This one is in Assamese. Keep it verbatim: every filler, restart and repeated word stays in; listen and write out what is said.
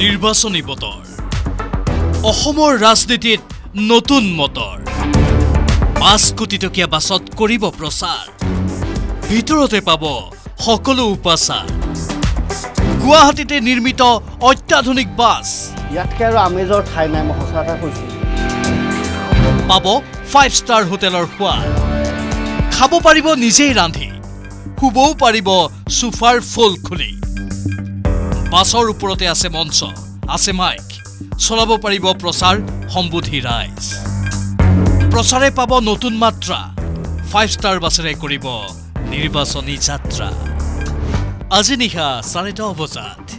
নিৰ্বাচনী বতৰ অসমৰ ৰাজনীতিত নতুন মতৰ পাঁচ কোটি টকীয়া বাছত কৰিব প্ৰচাৰ ভিতৰতে পাব সকলো উপাচাৰ গুৱাহাটীতে নিৰ্মিত অত্যাধুনিক বাছ ইয়াতকে আৰু আমেজৰ ঠাই নাই মই সঁচা কথা কৈছো পাব ফাইভ ষ্টাৰ হোটেলৰ সোৱাদ খাব পাৰিব নিজেই ৰান্ধি শুবও পাৰিব সোফাৰ ফুল খুলি বাছৰ ওপৰতে আছে মঞ্চ আছে মাইক চলাব পাৰিব প্ৰচাৰ সম্বোধি ৰাইজ প্ৰচাৰে পাব নতুন মাত্ৰা ফাইভ ষ্টাৰ বাছেৰে কৰিব নিৰ্বাচনী যাত্ৰা আজি নিশা চাৰে দহ বজাত